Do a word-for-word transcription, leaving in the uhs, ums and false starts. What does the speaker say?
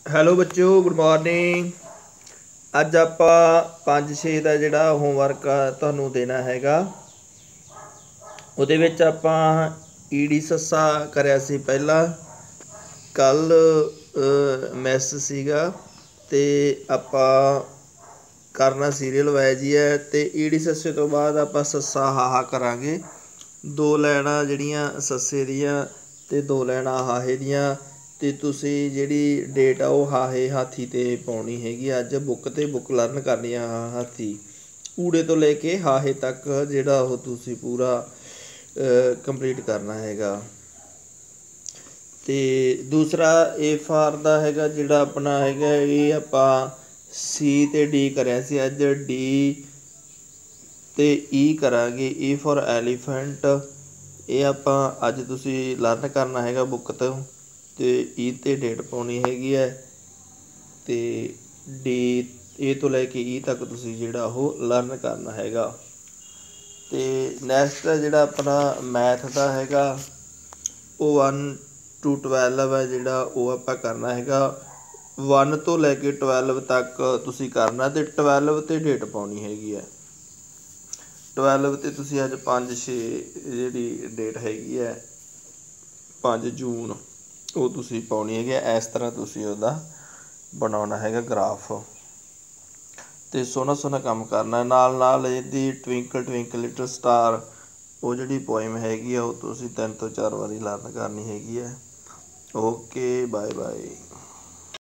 Hello ਬੱਚਿਓ, good morning. ਅੱਜ ਆਪਾਂ ਪੰਜ ਛੇ ਦਾ ਜਿਹੜਾ ਹੋਮਵਰਕ ਆ ਤੁਹਾਨੂੰ ਦੇਣਾ ਹੈਗਾ। ਉਹਦੇ ਵਿੱਚ ਆਪਾਂ ਈੜੀ ਸੱਸਾ ਕਰਿਆ ਸੀ ਪਹਿਲਾਂ, ਕੱਲ੍ਹ ਮੈਸ ਸੀਗਾ ਅਤੇ ਆਪਾਂ ਕਰਨਾ ਸੀਰੀਅਲ ਵਾਈਜ਼ ਹੀ ਹੈ। ਅਤੇ ਈੜੀ ਸੱਸੇ ਤੋਂ ਬਾਅਦ ਆਪਾਂ ਸੱਸਾ ਹਾਹਾ ਕਰਾਂਗੇ। ਦੋ ਲਾਈਨਾਂ ਜਿਹੜੀਆਂ ਸੱਸੇ ਦੀਆਂ ਅਤੇ ਦੋ ਲਾਈਨਾਂ ਹਾਹੇ ਦੀਆਂ। ਅਤੇ ਤੁਸੀਂ ਜਿਹੜੀ ਡੇਟ ਆ ਉਹ ਹਾਹੇ ਹਾਥੀ 'ਤੇ ਪਾਉਣੀ ਹੈਗੀ। ਅੱਜ ਬੁੱਕ 'ਤੇ ਬੁੱਕ ਲਰਨ ਕਰਨੀ ਆ ਹਾਥੀ, ਊੜੇ ਤੋਂ ਲੈ ਕੇ ਹਾਹੇ ਤੱਕ ਜਿਹੜਾ ਉਹ ਤੁਸੀਂ ਪੂਰਾ ਕੰਪਲੀਟ ਕਰਨਾ ਹੈਗਾ। ਅਤੇ ਦੂਸਰਾ ਏ ਫਾਰ ਦਾ ਹੈਗਾ ਜਿਹੜਾ ਆਪਣਾ ਹੈਗਾ, ਇਹ ਆਪਾਂ ਸੀ ਅਤੇ ਡੀ ਕਰਿਆ ਸੀ। ਅੱਜ ਡੀ ਅਤੇ ਈ ਕਰਾਂਗੇ। ਈ ਫੋਰ ਐਲੀਫੈਂਟ, ਇਹ ਆਪਾਂ ਅੱਜ ਤੁਸੀਂ ਲਰਨ ਕਰਨਾ ਹੈਗਾ ਬੁੱਕ ਤੋਂ। ਅਤੇ ਈ 'ਤੇ ਡੇਟ ਪਾਉਣੀ ਹੈਗੀ ਹੈ। ਅਤੇ ਡੀ ਏ ਤੋਂ ਲੈ ਕੇ ਈ ਤੱਕ ਤੁਸੀਂ ਜਿਹੜਾ ਉਹ ਲਰਨ ਕਰਨਾ ਹੈਗਾ। ਅਤੇ ਨੈਕਸਟ ਜਿਹੜਾ ਆਪਣਾ ਮੈਥ ਦਾ ਹੈਗਾ, ਉਹ ਵਨ ਟੂ ਟਵੈਲਵ ਹੈ ਜਿਹੜਾ ਉਹ ਆਪਾਂ ਕਰਨਾ ਹੈਗਾ। ਵਨ ਤੋਂ ਲੈ ਕੇ ਟਵੈਲਵ ਤੱਕ ਤੁਸੀਂ ਕਰਨਾ ਅਤੇ ਟਵੈਲਵ 'ਤੇ ਡੇਟ ਪਾਉਣੀ ਹੈਗੀ ਹੈ। ਟਵੈਲਵ 'ਤੇ ਤੁਸੀਂ ਅੱਜ ਪੰਜ ਛੇ ਜਿਹੜੀ ਡੇਟ ਹੈਗੀ ਹੈ ਪੰਜ ਜੂਨ, ਉਹ ਤੁਸੀਂ ਪਾਉਣੀ ਹੈਗੀ। ਇਸ ਤਰ੍ਹਾਂ ਤੁਸੀਂ ਉਹਦਾ ਬਣਾਉਣਾ ਹੈਗਾ ਗਰਾਫ, ਅਤੇ ਸੋਹਣਾ ਸੋਹਣਾ ਕੰਮ ਕਰਨਾ। ਨਾਲ ਨਾਲ ਇਹਦੀ ਟਵਿੰਕਲ ਟਵਿੰਕਲ ਲਿਟਲ ਸਟਾਰ, ਉਹ ਜਿਹੜੀ ਪੋਇਮ ਹੈਗੀ ਆ ਉਹ ਤੁਸੀਂ ਤਿੰਨ ਤੋਂ ਚਾਰ ਵਾਰੀ ਲਰਨ ਕਰਨੀ ਹੈਗੀ ਹੈ। Okay, bye bye.